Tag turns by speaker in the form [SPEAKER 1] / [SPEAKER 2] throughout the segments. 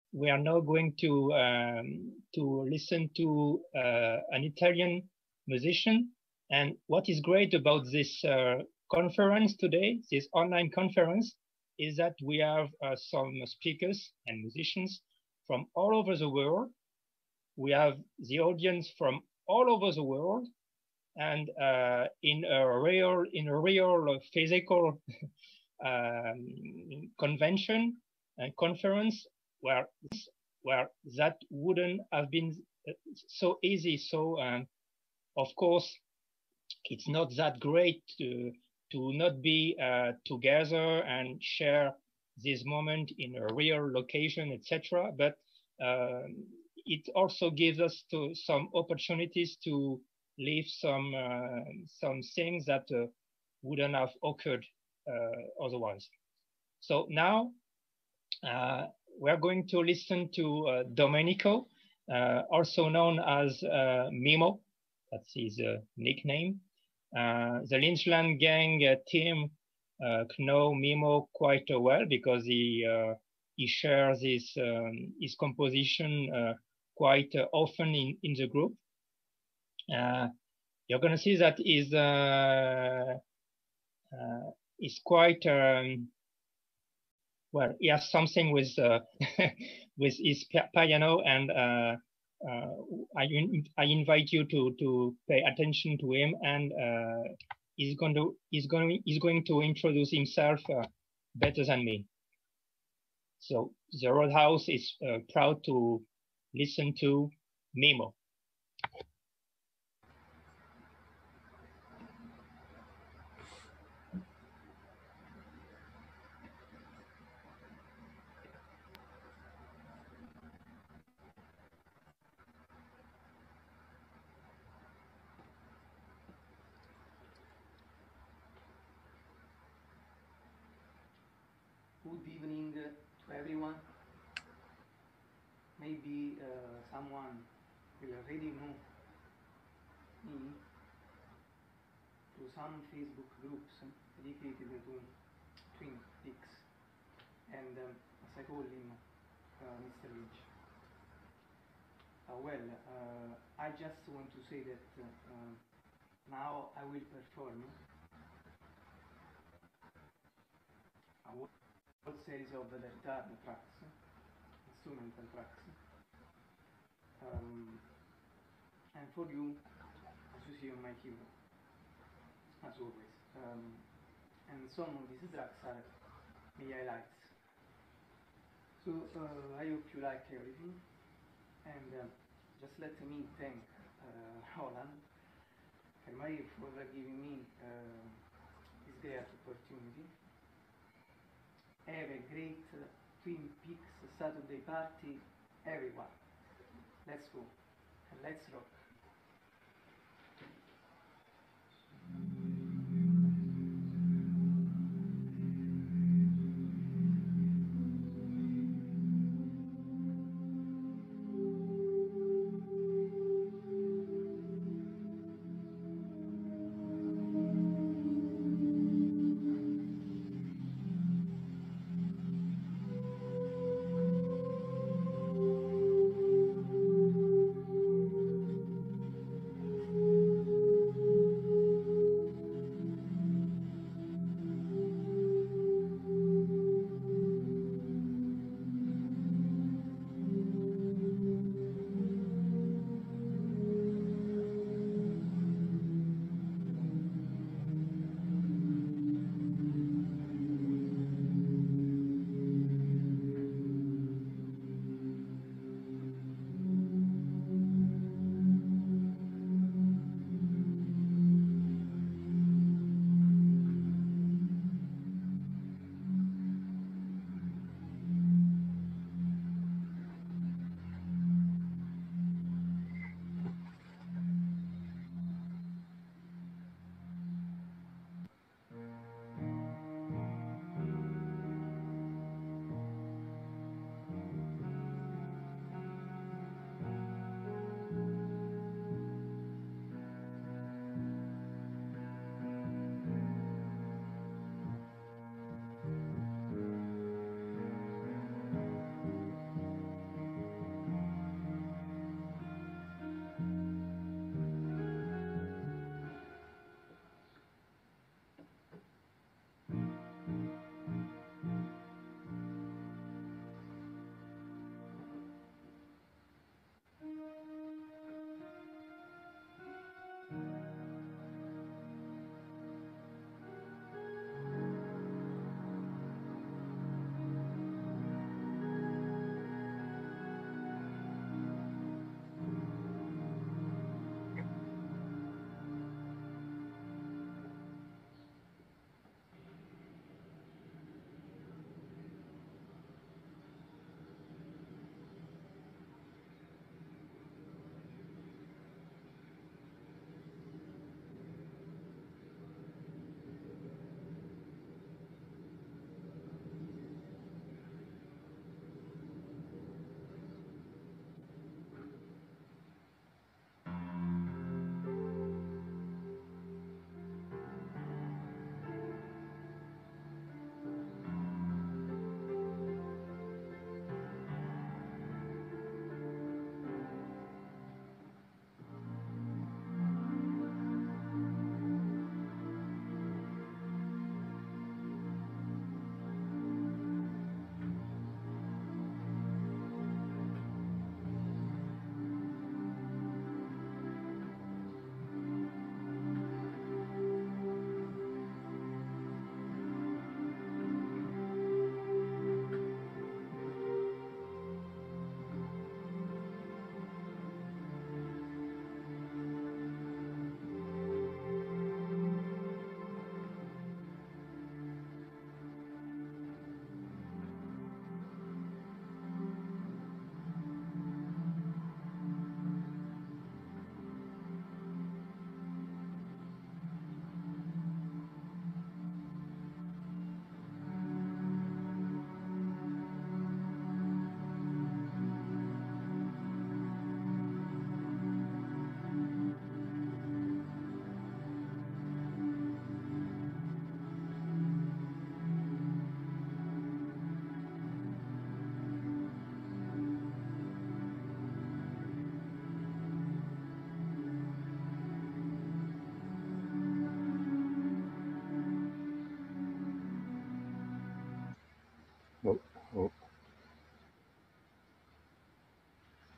[SPEAKER 1] we are now going to listen to an Italian musician. And what is great about this conference today, this online conference, is that we have some speakers and musicians from all over the world. We have the audience from all over the world, and in a real physical convention and conference where that wouldn't have been so easy. So of course, it's not that great to not be together and share this moment in a real location, etc. But it also gives us some opportunities to live some things that wouldn't have occurred otherwise. So now we're going to listen to Domenico, also known as Mimo. That's his nickname. The Lynchland gang team know Mimo quite well because he shares his composition quite often in the group. You're going to see that is quite well. He has something with with his piano, and I invite you to pay attention to him, and he's going to introduce himself better than me. So the Roadhouse is proud to listen to Mimo.
[SPEAKER 2] Good evening to everyone. Maybe someone will already know me through some Facebook groups dedicated to Twin Peaks, and as I call him, Mr. Lynch. I just want to say that now I will perform a whole series of the guitar tracks, instrumental tracks, and for you, as you see on my keyboard, as always. And some of these tracks are my highlights. So I hope you like everything, and just let me thank Roland for giving me this great opportunity. Have a great Twin Peaks Saturday party, everyone. Let's go and let's rock.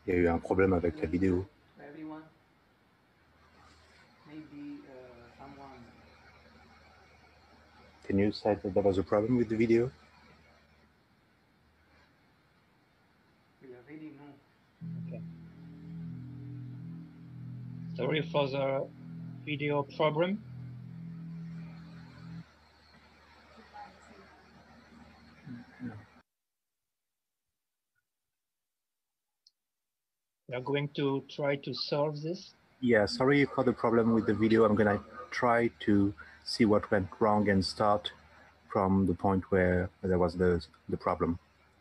[SPEAKER 3] Il y a eu un problème avec la vidéo.
[SPEAKER 2] For everyone, maybe someone.
[SPEAKER 3] Can you say that there was a problem with the video?
[SPEAKER 2] We already know.
[SPEAKER 1] Okay. Sorry for the video problem. We are going to try to solve this.
[SPEAKER 3] Yeah, sorry for the problem with the video. I'm gonna try to see what went wrong and start from the point where there was the problem.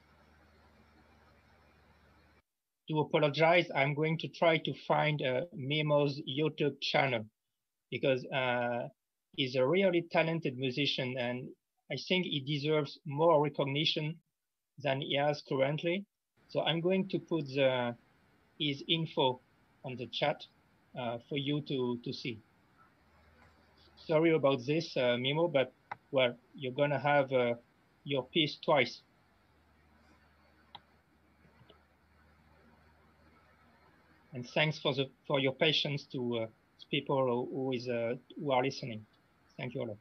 [SPEAKER 1] To apologize, I'm going to try to find Memo's YouTube channel because he's a really talented musician and I think he deserves more recognition than he has currently. So I'm going to put his info on the chat for you to see. Sorry about this, Memo, but well, you're gonna have your piece twice. And thanks for your patience to people who are listening. Thank you a lot.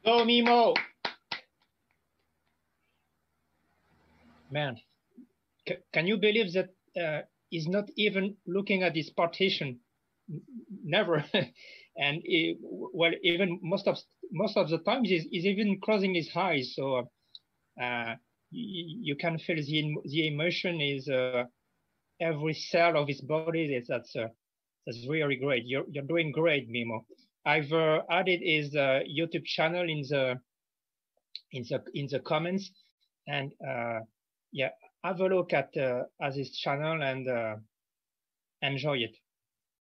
[SPEAKER 1] Go, Mimo. Man, can you believe that he's not even looking at his partition? Never. And well, even most of the times he's even closing his eyes. So you can feel the emotion is every cell of his body. That's really great. You're doing great, Mimo. I've added his YouTube channel in the comments, and yeah, have a look at his channel and enjoy it.